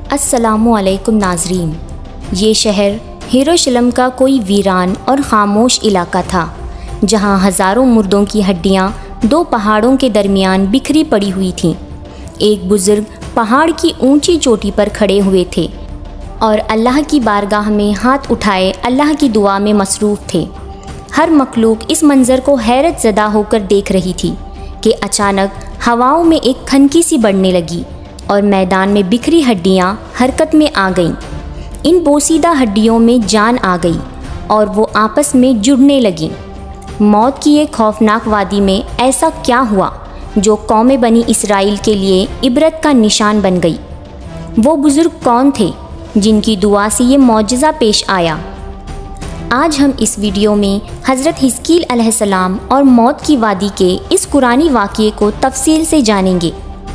अस्सलामुअलैकुम नाज़रीन। ये शहर यरूशलेम का कोई वीरान और ख़ामोश इलाका था, जहाँ हज़ारों मुर्दों की हड्डियाँ दो पहाड़ों के दरमियान बिखरी पड़ी हुई थीं। एक बुज़ुर्ग पहाड़ की ऊंची चोटी पर खड़े हुए थे और अल्लाह की बारगाह में हाथ उठाए अल्लाह की दुआ में मसरूफ़ थे। हर मखलूक इस मंज़र को हैरत ज़दा होकर देख रही थी कि अचानक हवाओं में एक खनकी सी बढ़ने लगी और मैदान में बिखरी हड्डियाँ हरकत में आ गईं। इन बोसीदा हड्डियों में जान आ गई और वो आपस में जुड़ने लगीं। मौत की एक खौफनाक वादी में ऐसा क्या हुआ जो कौम बनी इसराइल के लिए इबरत का निशान बन गई? वो बुज़ुर्ग कौन थे जिनकी दुआ से ये मौजज़ा पेश आया? आज हम इस वीडियो में हज़रत हिस्कील अलैहिस्सलाम और मौत की वादी के इस कुरानी वाक़ये को तफसील से जानेंगे।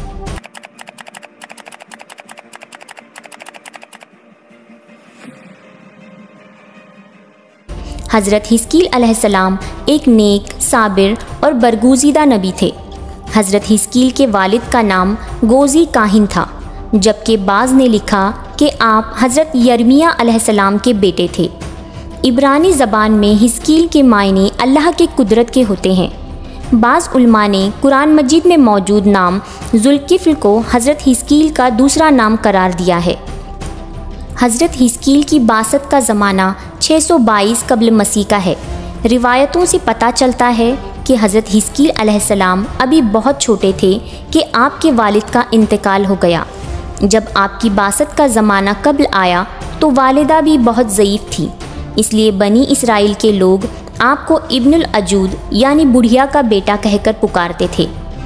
हज़रत हिस्कील अलैहिस्सलाम एक नेक, साबिर और बरगुज़ीदा नबी थे। हज़रत हिस्कील के वालिद का नाम गोज़ी काहिन था, जबकि बाज़ ने लिखा कि आप हज़रत यर्मिया अलैहिस्सलाम के बेटे थे। इब्रानी ज़बान में हिस्कील के मायने अल्लाह के कुदरत के होते हैं। बाज़ उलमा ने कुरान मजीद में मौजूद नाम ज़ुल्किफ़्ल को हज़रत हिस्कील का दूसरा नाम करार दिया है। हज़रत हिस्कील की बासत का ज़माना 622 कब्ल मसीह का है। रिवायतों से पता चलता है कि हज़रत हिस्कील अलैहिस्सलाम अभी बहुत छोटे थे कि आपके वालिद का इंतकाल हो गया। जब आपकी बासत का ज़माना कब्ल आया तो वालिदा भी बहुत ज़ईफ़ थी, इसलिए बनी इसराइल के लोग आपको इब्नुल अजूद यानी बुढ़िया का बेटा कहकर पुकारते थे।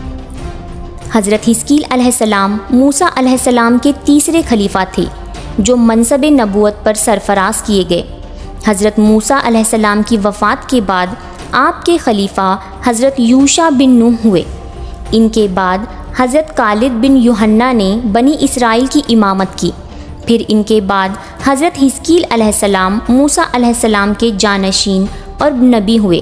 हज़रत हिस्कील अलैहिस्सलाम मूसा अलैहिस्सलाम के तीसरे खलीफा थे जो मनसब नबूवत पर सरफराज किए गए। हज़रत मूसा अलैहिस्सलाम की वफ़ात के बाद आपके खलीफा हज़रत यूशा बिन नूह हुए। इनके बाद हज़रत कालिद बिन यूहन्ना ने बनी इसराइल की इमामत की। फिर इनके बाद हज़रत हिस्कील अलैहिस्सलाम मूसा अलैहिस्सलाम के जानशीन और नबी हुए।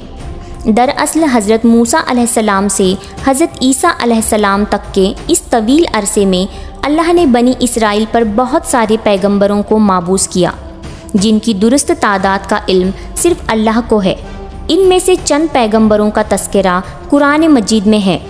दरअसल हज़रत मूसा अलैहिस्सलाम से हज़रत ईसा अलैहिस्सलाम तक के इस तवील अरसे में अल्लाह ने बनी इसराइल पर बहुत सारे पैगंबरों को माबूस किया, जिनकी दुरुस्त तादाद का इल्म सिर्फ अल्लाह को है। इनमें से चंद पैगंबरों का तस्करा कुरान मजीद में है।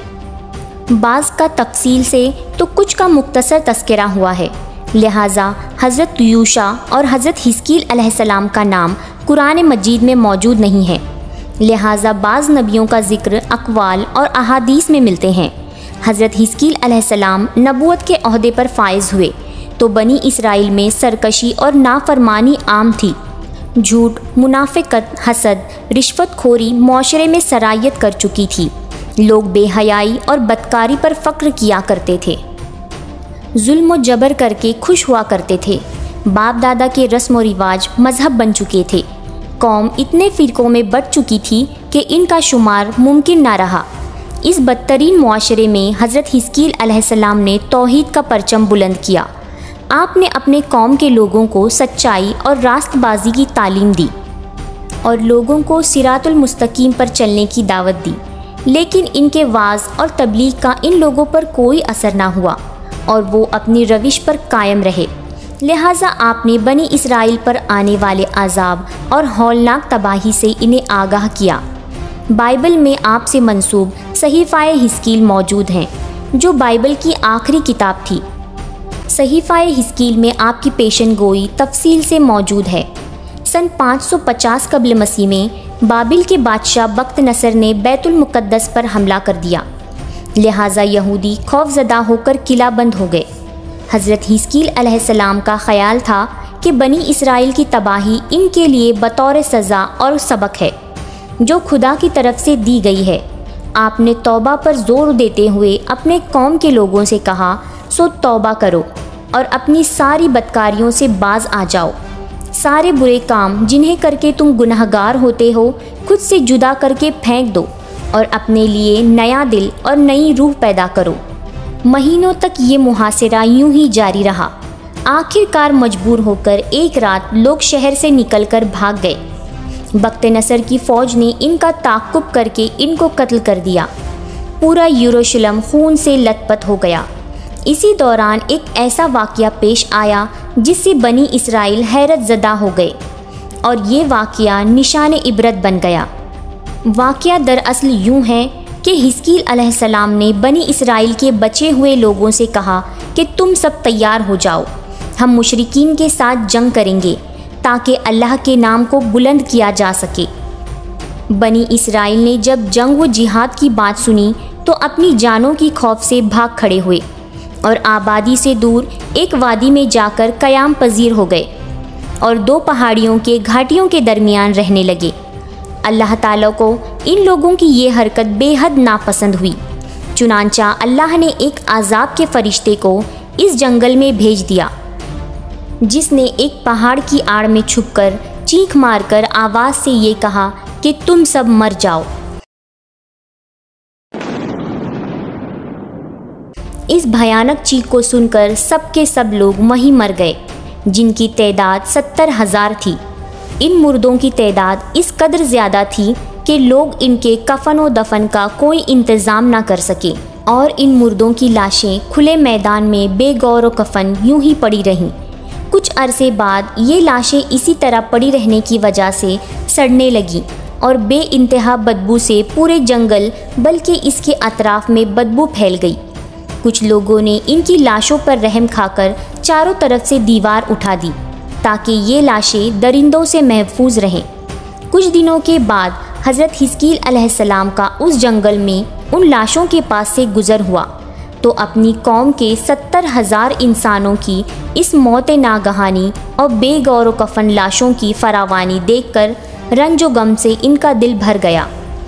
बाज़ का तफसील से तो कुछ का मुख्तसर तस्करा हुआ है, लिहाजा हज़रत यूशा और हज़रत हिस्कील अलैहिस्सलाम का नाम कुरान मजीद में मौजूद नहीं है। लिहाजा बाज़ नबियों का ज़िक्र अक़वाल और अहादीस में मिलते हैं। हज़रत हिस्कील अलैहिस्सलाम नबूवत के ओहदे पर फाइज़ हुए तो बनी इसराइल में सरकशी और नाफरमानी आम थी। झूठ, मुनाफिकत, हसद, रिश्वतखोरी मौशरे में सरायत कर चुकी थी। लोग बेहयाई और बदकारी पर फ़ख्र किया करते थे, जुल्म व जबर करके खुश हुआ करते थे। बाप दादा के रस्म व रिवाज मज़हब बन चुके थे। कौम इतने फ़िरक़ों में बट चुकी थी कि इनका शुमार मुमकिन ना रहा। इस बदतरीन मुआशरे में हज़रत हिस्कील अलैहिस्सलाम ने तौहीद का परचम बुलंद किया। आपने अपने कौम के लोगों को सच्चाई और रास्तबाजी की तालीम दी और लोगों को सिरातुल मुस्तकीम पर चलने की दावत दी, लेकिन इनके वाज़ और तबलीग का इन लोगों पर कोई असर ना हुआ और वो अपनी रविश पर कायम रहे। लिहाजा आपने बनी इसराइल पर आने वाले अज़ाब और हौलनाक तबाही से इन्हें आगाह किया। बाइबल में आपसे मंसूब सहीफ़ाए हिस्कील मौजूद हैं, जो बाइबल की आखिरी किताब थी। सहीफ़ाए हिस्कील में आपकी पेशन गोई तफसील से मौजूद है। सन 550 कब्ल मसीह में बाबिल के बादशाह बख्त नसर ने बैतुल मुक़द्दस पर हमला कर दिया, लिहाजा यहूदी खौफज़दा होकर किला बंद हो गए। हज़रत हिस्कील अलैहिस्सलाम का ख़याल था कि बनी इसराइल की तबाही इनके लिए बतौर सज़ा और सबक है जो खुदा की तरफ से दी गई है। आपने तौबा पर ज़ोर देते हुए अपने कौम के लोगों से कहा, सो तौबा करो और अपनी सारी बदकारियों से बाज आ जाओ। सारे बुरे काम जिन्हें करके तुम गुनहगार होते हो खुद से जुदा करके फेंक दो और अपने लिए नया दिल और नई रूह पैदा करो। महीनों तक ये मुहासिरा यूं ही जारी रहा। आखिरकार मजबूर होकर एक रात लोग शहर से निकलकर भाग गए। बख्त नसर की फ़ौज ने इनका ताक़ुब करके इनको कत्ल कर दिया। पूरा यरूशलेम खून से लथपथ हो गया। इसी दौरान एक ऐसा वाक़या पेश आया जिससे बनी इसराइल हैरत ज़दा हो गए और ये वाक़या निशान इबरत बन गया। वाक़या दरअसल यूँ है कि हिस्कील अलैहिस्सलाम ने बनी इसराइल के बचे हुए लोगों से कहा कि तुम सब तैयार हो जाओ, हम मुशरिकीन के साथ जंग करेंगे ताकि अल्लाह के नाम को बुलंद किया जा सके। बनी इसराइल ने जब जंग व जिहाद की बात सुनी तो अपनी जानों की खौफ से भाग खड़े हुए और आबादी से दूर एक वादी में जाकर क़याम पजीर हो गए और दो पहाड़ियों के घाटियों के दरमियान रहने लगे। अल्लाह ताला को इन लोगों की ये हरकत बेहद नापसंद हुई। चुनांचा अल्लाह ने एक आज़ाब के फरिश्ते को इस जंगल में भेज दिया, जिसने एक पहाड़ की आड़ में छुपकर चीख मारकर आवाज़ से ये कहा कि तुम सब मर जाओ। इस भयानक चीख को सुनकर सब के सब लोग वहीं मर गए, जिनकी तादाद 70,000 थी। इन मुर्दों की तादाद इस कदर ज़्यादा थी कि लोग इनके कफन व दफन का कोई इंतज़ाम ना कर सके और इन मुर्दों की लाशें खुले मैदान में बेगौर कफन यूं ही पड़ी रहीं। कुछ अरसे बाद ये लाशें इसी तरह पड़ी रहने की वजह से सड़ने लगीं और बेइंतहा बदबू से पूरे जंगल बल्कि इसके अतराफ में बदबू फैल गई। कुछ लोगों ने इनकी लाशों पर रहम खाकर चारों तरफ से दीवार उठा दी ताकि ये लाशें दरिंदों से महफूज रहें। कुछ दिनों के बाद हज़रत हिस्कील अलैहिस्सलाम का उस जंगल में उन लाशों के पास से गुज़र हुआ तो अपनी कौम के 70,000 इंसानों की इस मौत नागहानी और बेगौर कफन लाशों की फरावानी देखकर रंजो गम से इनका दिल भर गया।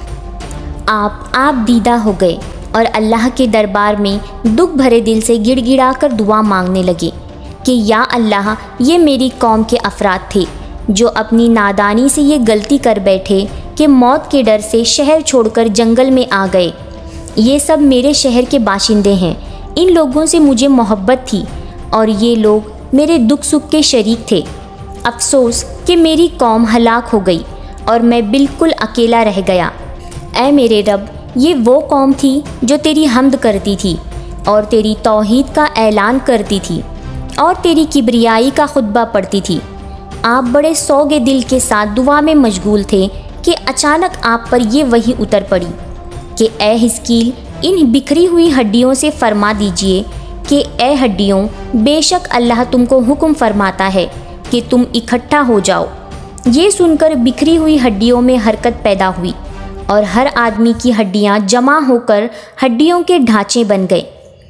आप दीदा हो गए और अल्लाह के दरबार में दुख भरे दिल से गिड़गिड़ा कर दुआ मांगने लगे कि या अल्लाह, ये मेरी कौम के अफराद थे जो अपनी नादानी से ये गलती कर बैठे कि मौत के डर से शहर छोड़कर जंगल में आ गए। ये सब मेरे शहर के बाशिंदे हैं, इन लोगों से मुझे मोहब्बत थी और ये लोग मेरे दुख सुख के शरीक थे। अफसोस कि मेरी कौम हलाक हो गई और मैं बिल्कुल अकेला रह गया। ऐ मेरे रब, ये वो कौम थी जो तेरी हम्द करती थी और तेरी तौहीद का ऐलान करती थी और तेरी किब्रियाई का खुतबा पढ़ती थी। आप बड़े सौगे दिल के साथ दुआ में मशगूल थे कि अचानक आप पर ये वही उतर पड़ी कि ए हिस्कील, इन बिखरी हुई हड्डियों से फरमा दीजिए कि ए हड्डियों, बेशक अल्लाह तुमको हुक्म फरमाता है कि तुम इकट्ठा हो जाओ। ये सुनकर बिखरी हुई हड्डियों में हरकत पैदा हुई और हर आदमी की हड्डियां जमा होकर हड्डियों के ढांचे बन गए।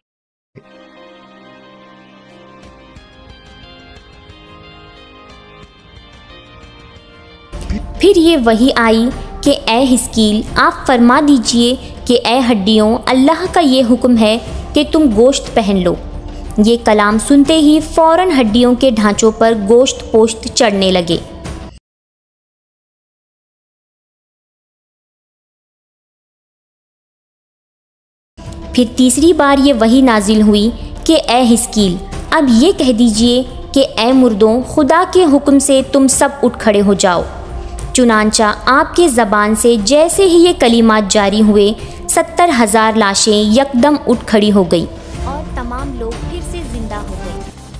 फिर ये वही आई कि ए हिस्कील, आप फरमा दीजिए कि ए हड्डियों, अल्लाह का ये हुक्म है कि तुम गोश्त पहन लो। ये कलाम सुनते ही फ़ौरन हड्डियों के ढांचों पर गोश्त पोश्त चढ़ने लगे। फिर तीसरी बार ये वही नाजिल हुई कि ए हिस्कील, अब ये कह दीजिए कि ए मुर्दों, खुदा के हुक्म से तुम सब उठ खड़े हो जाओ। चुनांचा आपके ज़बान से जैसे ही ये कलिमात जारी हुए, 70,000 लाशें यकदम उठ खड़ी हो गई और तमाम लोग फिर से जिंदा हो गए।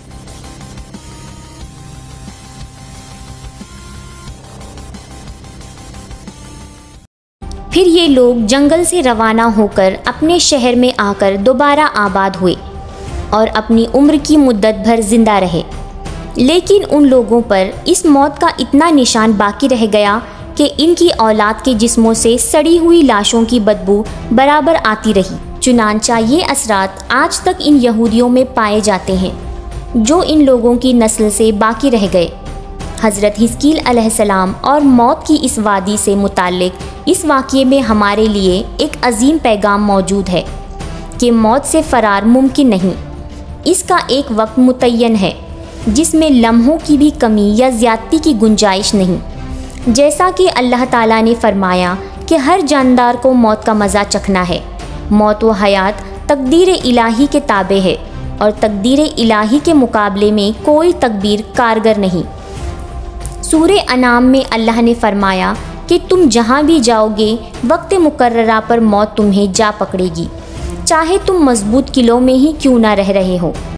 फिर ये लोग जंगल से रवाना होकर अपने शहर में आकर दोबारा आबाद हुए और अपनी उम्र की मुद्दत भर जिंदा रहे। लेकिन उन लोगों पर इस मौत का इतना निशान बाकी रह गया कि इनकी औलाद के जिस्मों से सड़ी हुई लाशों की बदबू बराबर आती रही। चुनांचा ये असरात आज तक इन यहूदियों में पाए जाते हैं जो इन लोगों की नस्ल से बाकी रह गए। हज़रत हिस्कील अलैहिस्सलाम और मौत की इस वादी से मुताल्लिक इस वाक़ये में हमारे लिए एक अजीम पैगाम मौजूद है कि मौत से फ़रार मुमकिन नहीं। इसका एक वक्त मुतय्यन है जिसमें लम्हों की भी कमी या ज़्यादती की गुंजाइश नहीं। जैसा कि अल्लाह ताला ने फरमाया कि हर जानदार को मौत का मज़ा चखना है। मौत व हयात तकदीर इलाही के ताबे है और तकदीर इलाही के मुकाबले में कोई तकदीर कारगर नहीं। सूरे अनाम में अल्लाह ने फरमाया कि तुम जहाँ भी जाओगे वक्त मुकर्ररा पर मौत तुम्हें जा पकड़ेगी। चाहे तुम मजबूत किलों में ही क्यों ना रह रहे हो।